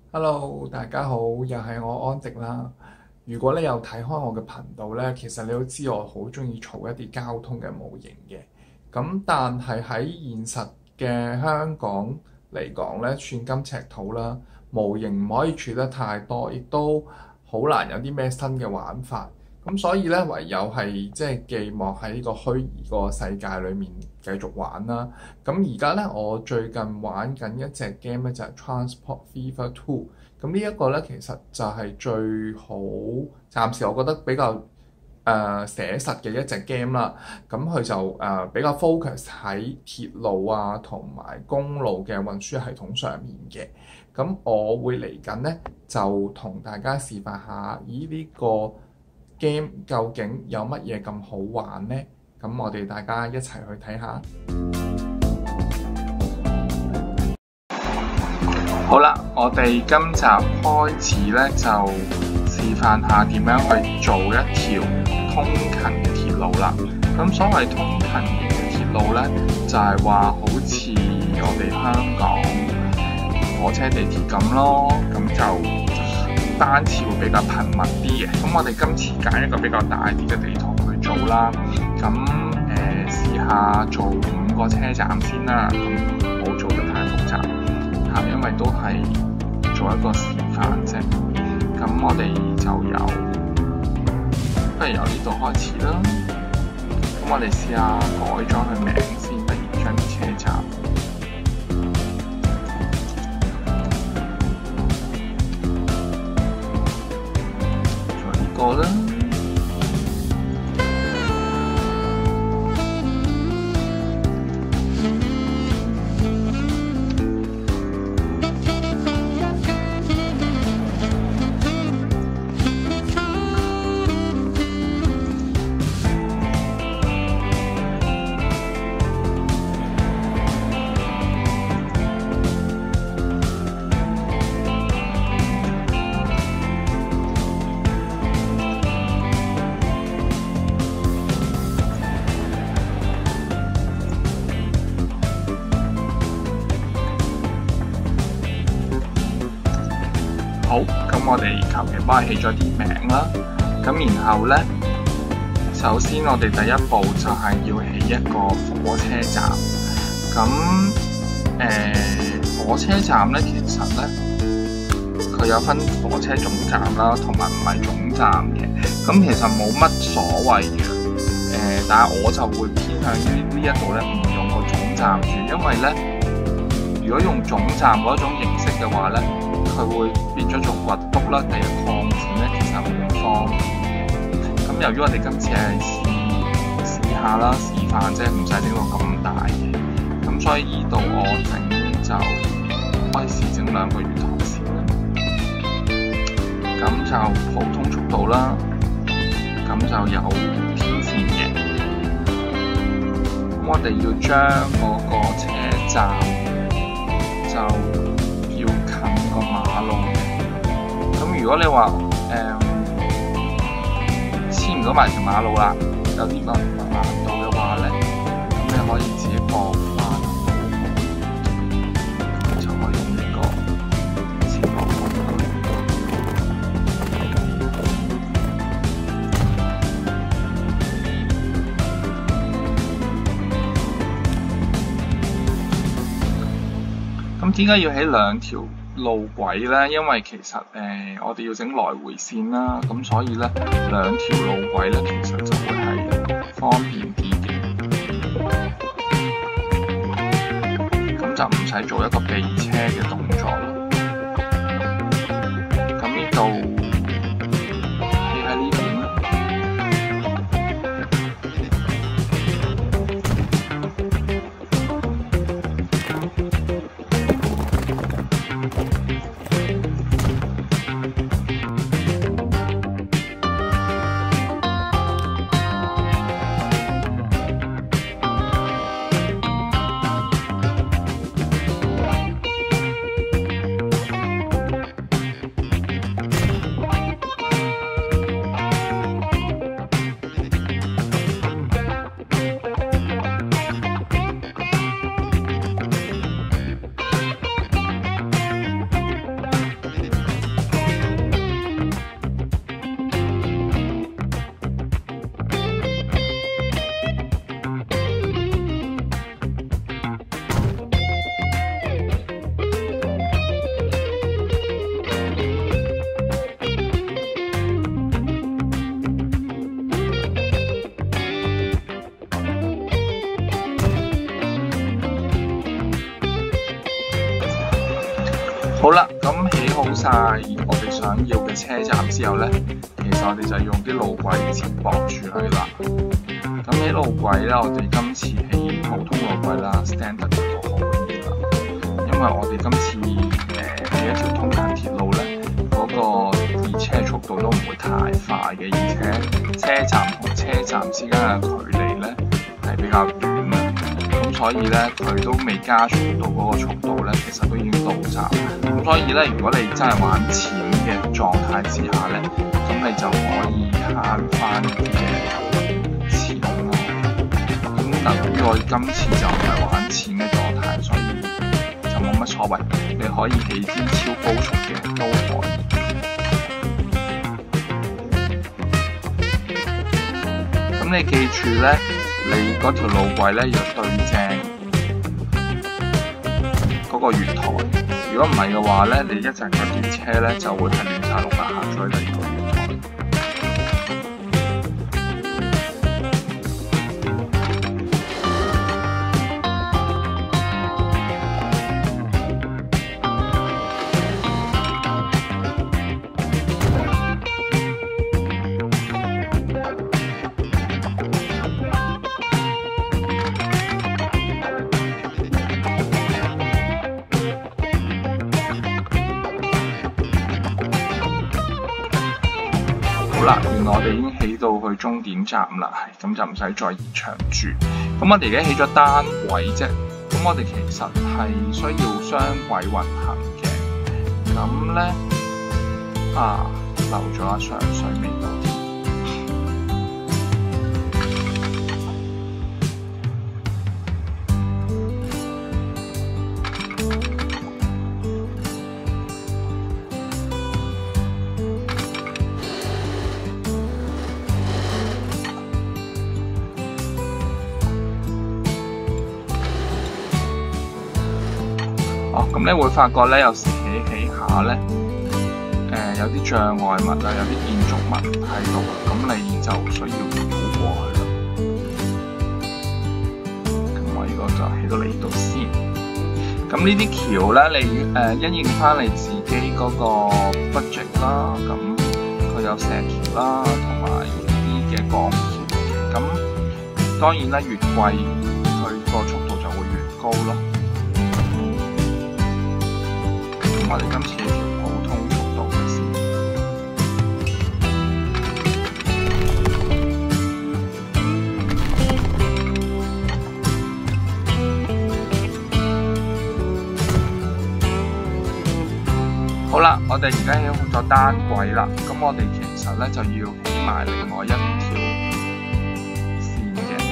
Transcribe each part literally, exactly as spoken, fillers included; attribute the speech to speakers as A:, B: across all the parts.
A: Hello，大家好，又係我安迪啦。如果你有睇開我嘅頻道咧，其實你都知我好中意儲一啲交通嘅模型嘅。咁但係喺現實嘅香港嚟講咧，寸金尺土啦，模型唔可以儲得太多，亦都好難有啲咩新嘅玩法。咁所以咧，唯有係即係寄望喺呢個虛擬個世界裏面繼續玩啦。咁而家咧，我最近玩緊一隻 game 咧，就係 Transport Fever Two。咁呢一個咧，其實就係最好，暫時我覺得比較誒、呃、寫實嘅一隻 game 啦。咁佢就誒、呃、比較 focus 喺鐵路啊同埋公路嘅運輸系統上面嘅。咁我會嚟緊咧，就同大家示範下，咦呢、這個 game 究竟有乜嘢咁好玩呢？咁我哋大家一齊去睇下。好啦，我哋今集開始咧就示範下點樣去做一條通勤嘅鐵路啦。咁所謂通勤嘅鐵路咧，就係話好似我哋香港火車地鐵咁咯，咁就班次會比較頻密啲嘅。咁我哋今次揀一個比較大啲嘅地圖去做啦。咁誒試下做五個車站先啦。咁唔好做得太複雜嚇，因為都係做一個示範啫。咁我哋就由不如由呢度開始啦。咁我哋試下改咗佢名先，不如將啲車站做呢個啦。好，咁我哋求其幫佢起咗啲名啦。咁然後咧，首先我哋第一步就係要起一個火車站。咁誒、呃，火車站咧，其實咧，佢有分火車總站啦，同埋唔係總站嘅。咁其實冇乜所謂嘅。誒、呃，但係我就會偏向於呢一度咧，唔用個總站住，因為咧，如果用總站嗰種形式嘅話咧，佢會變咗做掘篤啦，第日擴展咧其實冇咁方便。咁由於我哋今次係試試下啦，示範啫，唔使整到咁大嘅。咁所以依度我整就可以試整兩個月台線啦。咁就普通速度啦，咁就有天線嘅。咁我哋要將嗰個車站就個馬路嘅。咁如果你話誒黐唔到埋條馬路啦，有呢個難度嘅話咧，咁你可以自己駁翻，就可以用呢個接駁工具。咁點解要起兩條路軌咧？因為其實誒、呃、我哋要整來回線啦，咁所以咧兩條路軌咧其實就會係方便啲嘅，咁就唔使做一個避車嘅動作咯。咁呢度企喺呢邊啦。 咁起好晒我哋想要嘅車站之後咧，其實我哋就用啲路軌接駁住佢啦。咁起路軌咧，我哋今次起普通路軌啦 ，standard 都可以啦。因為我哋今次誒起、呃、一條通勤鐵路咧，嗰、那個列車速度都唔會太快嘅，而且車站同車站之間嘅距離咧係比較短嘅。咁所以咧，佢都未加速到嗰個速度咧，其實都已經到站。咁所以咧，如果你真係玩錢嘅狀態之下咧，咁你就可以慳翻啲嘅錢咯。咁但由於我今次就唔係玩錢嘅狀態，所以就冇乜所謂。你可以起啲超高速嘅都可以。咁你記住咧，你嗰條路軌咧要對正嗰個月台。如果唔係嘅話咧，你一陣嗰啲車咧就會係亂晒龍行咗第二個月台。好啦，原來我哋已經起到去終點站啦，咁就唔使再延長住。咁我哋而家起咗單軌啫，咁我哋其實係需要雙軌運行嘅。咁咧啊，漏咗一上水未到添。哦，咁你會發覺咧，有時起起下咧，誒、呃、有啲障礙物啊，有啲建築物喺度，咁你就需要繞過去啦。咁我呢個就起到嚟度先。咁呢啲橋咧，你誒、呃、因應翻你自己嗰個 budget 啦，咁佢有石橋啦，同埋啲嘅鋼橋嘅。咁當然啦，越貴佢個速度就會越高咯。我哋今次係條普通速度嘅線。好啦，我哋而家起好咗單軌啦，咁我哋其實咧就要起埋另外一條線嘅。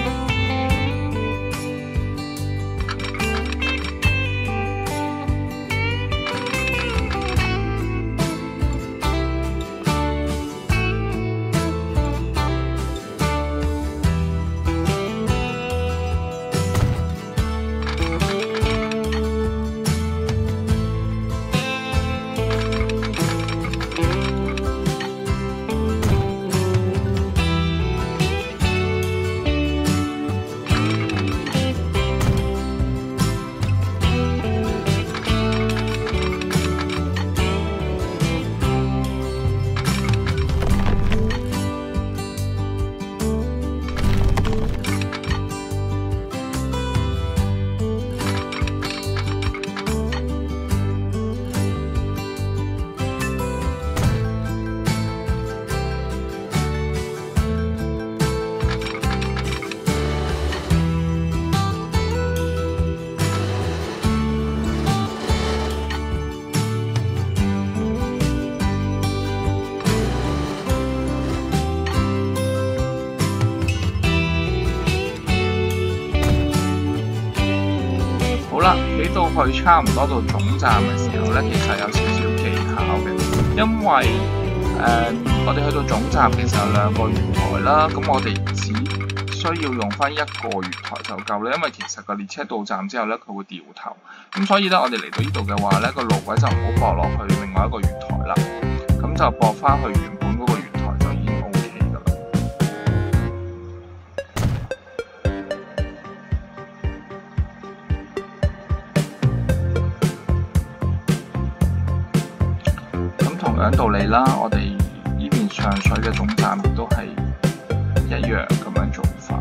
A: 好啦，起到去差唔多到總站嘅時候咧，其實有少少技巧嘅，因為誒、呃、我哋去到總站其實有兩個月台啦，咁我哋只需要用翻一個月台就夠啦，因為其實個列車到站之後咧，佢會掉頭，咁所以咧我哋嚟到呢度嘅話咧，個路軌就唔好駁落去另外一個月台啦，咁就駁翻去原本嗰個月台就已經 O K 噶啦。
B: 樣道理啦，我哋呢邊上水嘅總站亦都係一樣咁樣做法。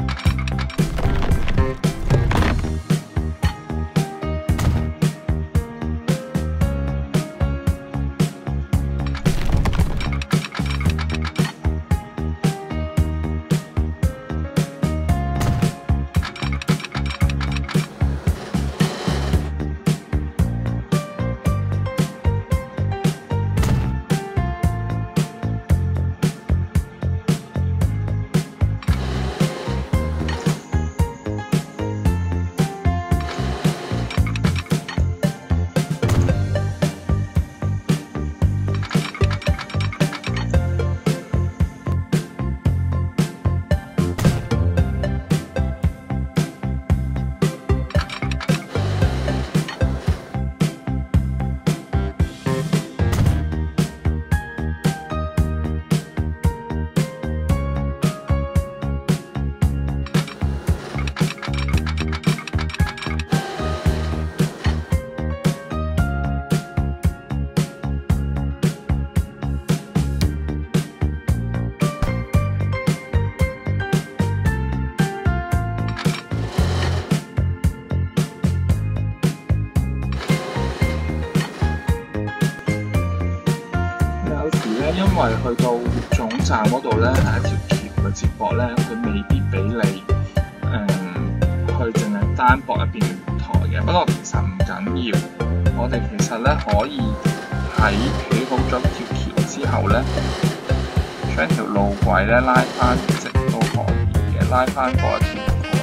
B: 因為去到總站嗰度咧係一條橋嘅接駁咧，佢未必俾你誒、嗯、去淨係單駁入邊嘅月台嘅。不過其實唔緊要，我哋其實咧可以喺起好咗條橋之後咧，將條路軌咧拉翻直都可以嘅，拉翻過一條。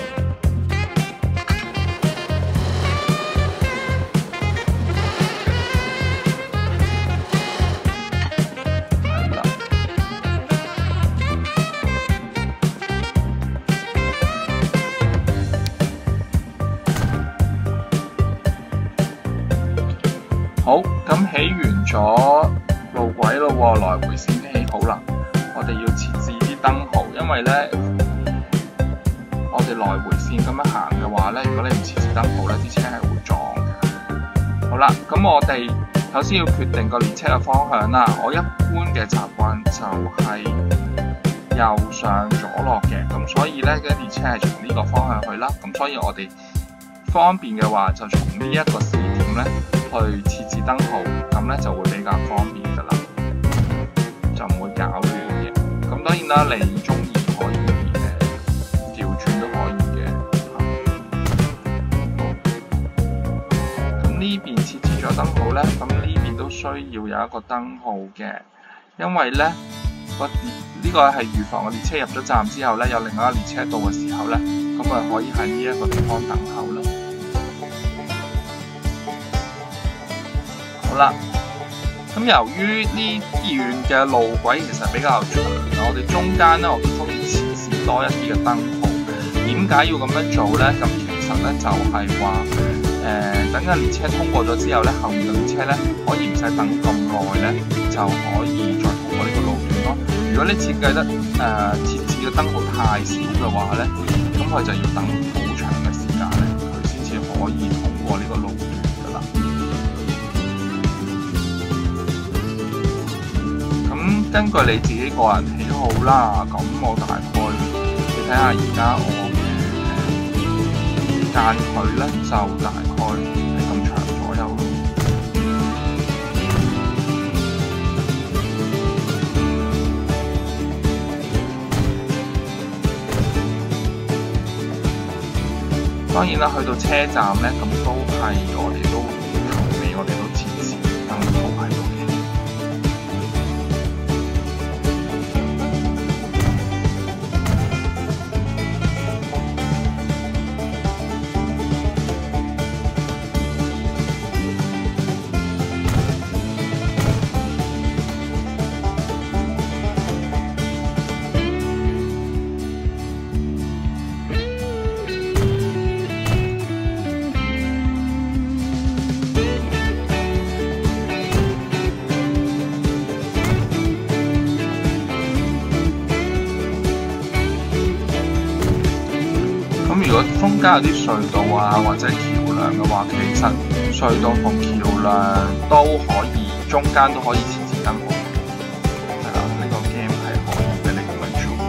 B: 好，咁起完咗路軌咯喎，來回線起好啦。我哋要設置啲燈號，因為咧，我哋來回線咁樣行嘅話咧，如果你唔設置燈號咧，啲車係會撞嘅。好啦，咁我哋首先要決定個列車嘅方向啦。我一般嘅習慣就係右上左落嘅，咁所以咧，嘅列車係從呢個方向去啦。咁所以我哋方便嘅話，就從呢一個視點咧。去設置燈號，咁咧就會比較方便㗎啦，就唔會搞亂嘅。咁當然啦，你中意可以誒調轉都可以嘅。咁呢邊設置咗燈號咧，咁呢邊都需要有一個燈號嘅，因為咧個呢個係預防個列車入咗站之後咧，有另外一個列車到嘅時候咧，咁咪可以喺呢一個地方等候咯。好啦，咁由於呢段嘅路軌其實比較長，我哋中間咧我都中意設置多一啲嘅燈號。點解要咁樣做咧？咁其實咧就係話，誒等個列車通過咗之後咧，後面嘅列車咧可以唔使等咁耐咧，就可以再通過呢個路段咯。如果你設計得誒、呃、設置嘅燈號太少嘅話咧，咁佢就要等好長嘅時間咧，佢先至可以通過呢個路段㗎啦。根據你自己個人喜好啦，咁我大概你睇下而家我嘅間距咧，就大概係咁長左右咯。當然啦，去到車站咧，咁都係我哋都頭尾我哋都設置燈號喺度嘅。咁如果中間有啲隧道啊或者橋梁嘅話，其實隧道同橋梁都可以，中間都可以設置燈號係啦，呢、這個 game 係可以俾你咁樣做。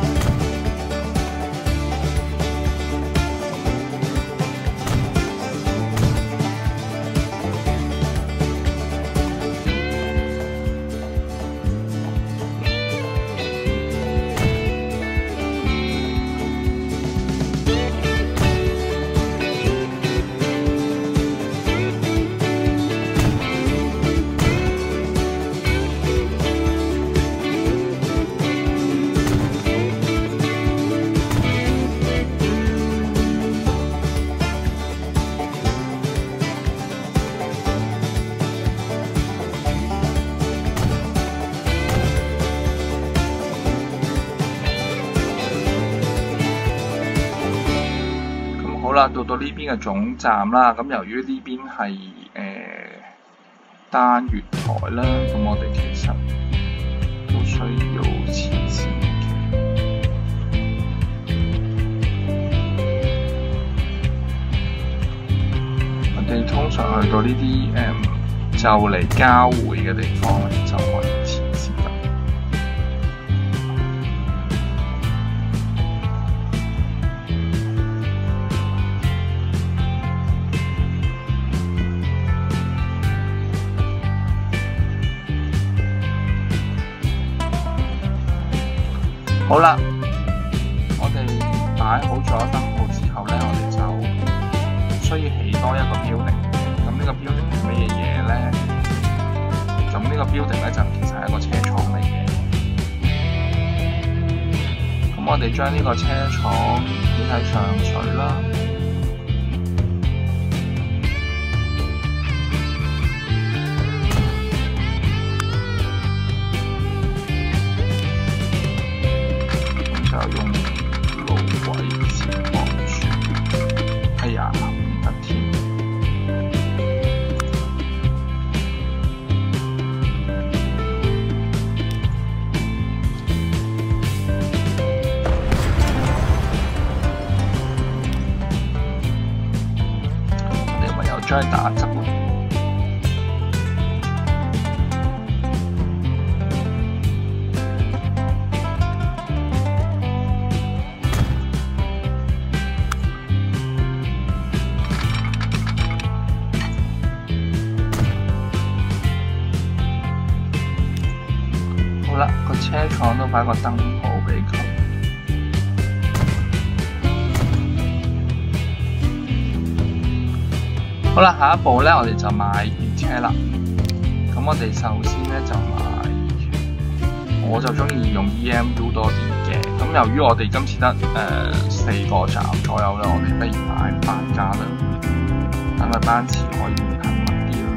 B: 好啦，到到呢邊嘅總站啦，咁由於呢邊係誒單月台啦，咁我哋其實都需要黐線嘅。我哋通常去到呢啲誒就嚟交匯嘅地方咧，就可以黐線啦。好啦，我哋擺好咗燈號之後咧，我哋就需要起多一個 building。咁呢個 building 係乜嘢嘢咧？咁呢個 building 咧就其實係一個車廠嚟嘅。咁我哋將呢個車廠起喺上水啦。就用路軌接駁住，哎呀唔得添。我哋唯有將佢打側咯。好啦，個車廠都擺個燈號俾佢。好啦，下一步咧，我哋就買原車啦。咁我哋首先咧就買，我就中意用 E M U 多啲嘅。咁由於我哋今次得誒、呃、四個站左右啦，我哋不如買八架啦，等佢班次可以頻密啲啦。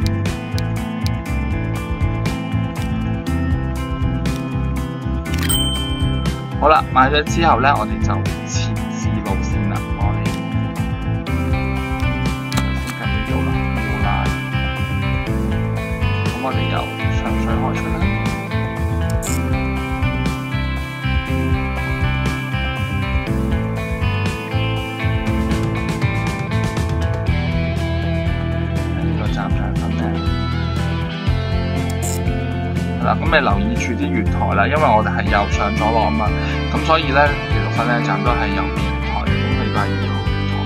B: 好啦，買咗之後咧，我哋就設置路線啦。我哋先跟住做啦，烏拉。咁我哋由上水開出啦。呢個站就係粉嶺。係啦，咁你留意住啲月台啦，因為我哋係右上左落啊嘛。咁所以咧，其實粉嶺站都係有月台嘅，咁你都係二號月台。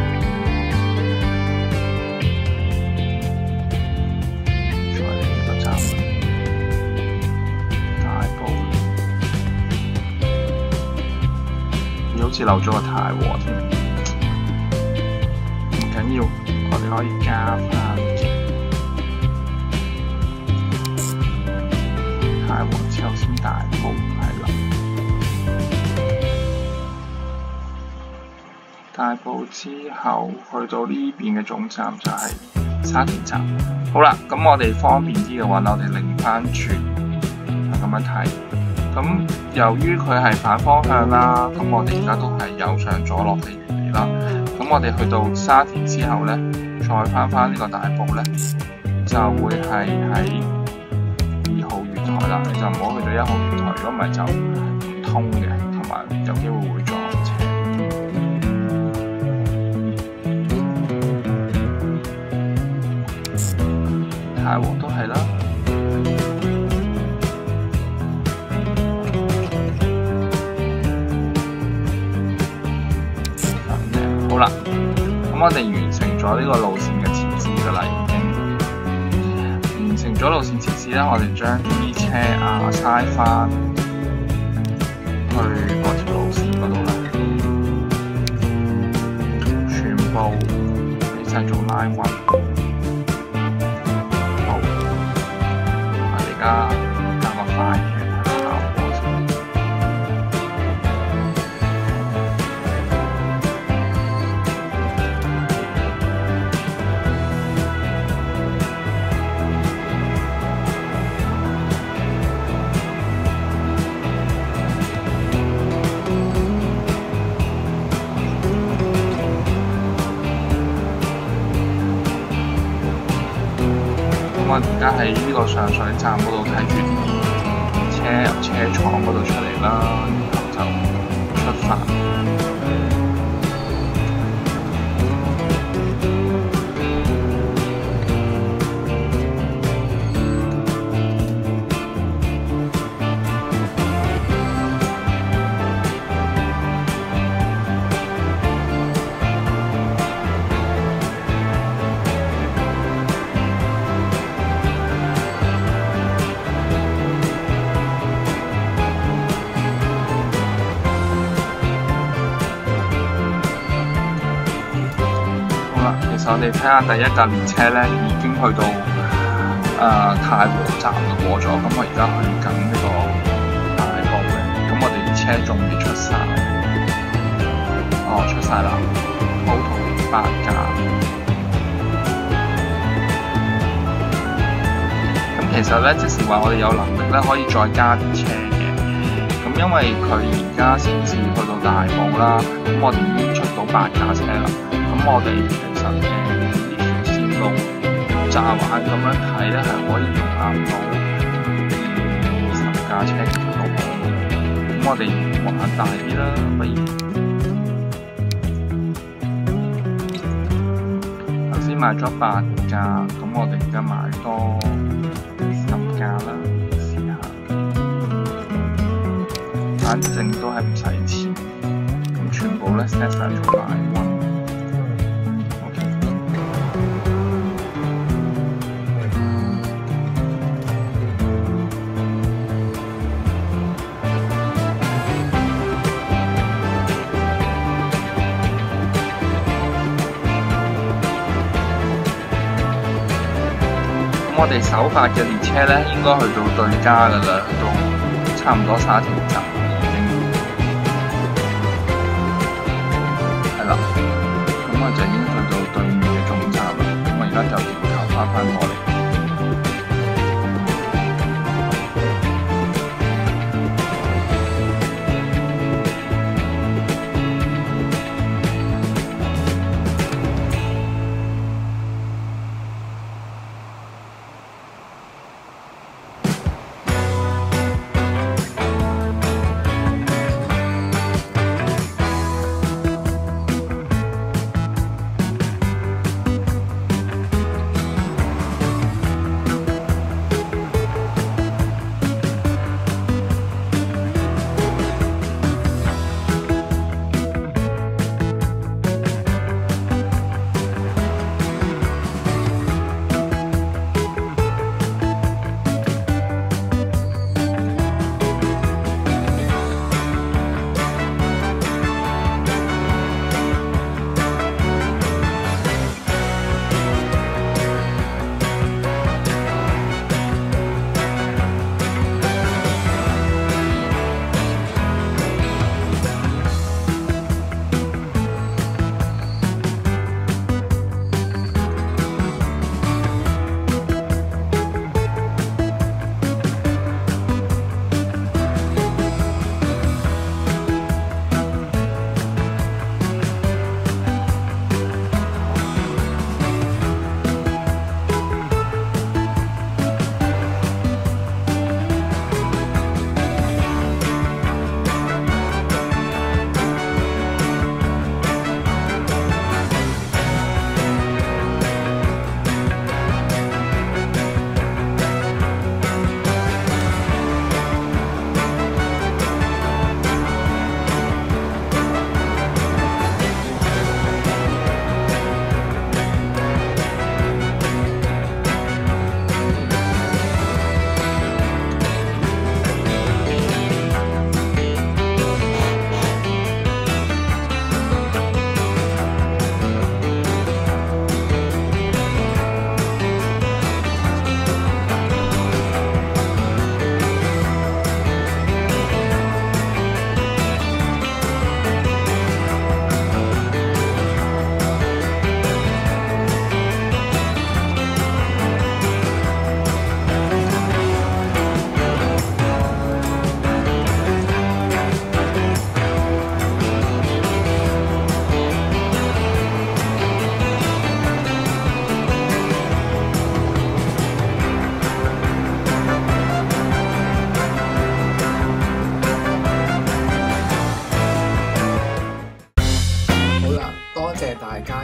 B: 再嚟呢個站，大埔，咦，好似漏咗個太和添，唔緊要，我哋可以加翻嘅。太和之後先大埔，係啦。大埔之後去到呢邊嘅總站就係沙田站。好啦，咁我哋方便啲嘅話，我哋擰翻轉咁樣睇。咁由於佢係反方向啦，咁我哋而家都係右上左落嘅原理啦。咁我哋去到沙田之後咧，再翻翻呢個大埔咧，就會係喺二號月台啦。你就唔好去到一號月台，如果唔係就唔通嘅，同埋有機會會撞車。太和都係啦， 咁我哋完成咗呢個路線嘅設置㗎啦，已經完成咗路線設置咧，我哋將啲車啊嘥翻去嗰條路線嗰度啦，全部俾晒做拉勻。好，我哋而家加個快嘅效果先。我而家喺呢個上水站嗰度睇住啲車由車廠嗰度出嚟啦，然後就出發。其實我哋睇下第一架列車咧，已經去到誒、呃、太和站啦，過咗。咁我而家去緊呢個大埔嘅，咁我哋啲車仲未出晒。哦，出晒啦 ，total 八架。咁其實咧，即是話我哋有能力咧，可以再加啲車嘅。咁因為佢而家先至去到大埔啦，咁我哋已經出到八架車啦。咁我哋其實誒呢條線路乍玩咁樣睇咧，係可以容納到二十架車嘅路線。咁我哋玩大啲啦，不如頭先買咗八架，咁我哋而家買多十架啦，試下。反正都係唔使錢，咁全部咧 set 晒做大溫。我哋首發嘅列車咧，應該去到對家噶啦，去到差唔多沙田站已經係啦。咁我就已經去到對面嘅總站啦。咁我而家就掉頭翻返過嚟。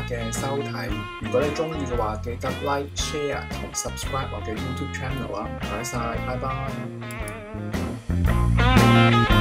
A: 嘅收睇。如果你中意嘅話，記得 like、share 同 subscribe 我嘅 YouTube channel 啊！唔該晒，拜拜。